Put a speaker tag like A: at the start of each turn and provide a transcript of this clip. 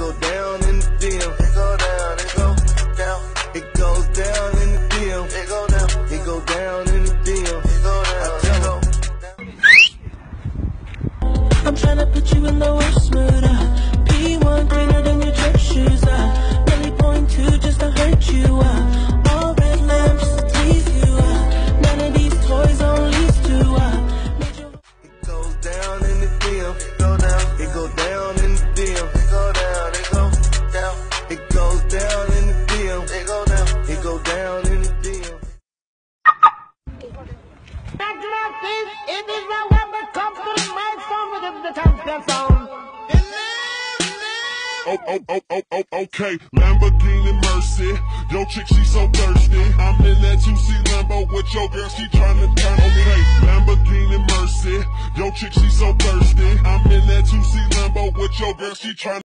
A: go down in the DM. It go down, it go down. It goes down in the DM. It go down. It go down in the DM. It go down. I tell them.
B: I'm tryna put you in the worst mood. P1 greener than your church shoes. Really point two just to hurt you. All red lamps just to tease you. None of these toys on lease to.
A: It goes down in the DM. It go down. It go down in the DM. It go down. It go down. It goes down in the DM. It go down. It go down in the DM.
C: Back to that thing. It is the Wembley Cup to the milestone within the champion sound.
D: Okay, Lamborghini Mercy. Yo, chick, she so thirsty. I'm in that 2C Lambo with your girl, she tryna turn. Okay, Lamborghini Mercy. Yo, chick, she so thirsty. I'm in that 2C Lambo with your girl, she tryna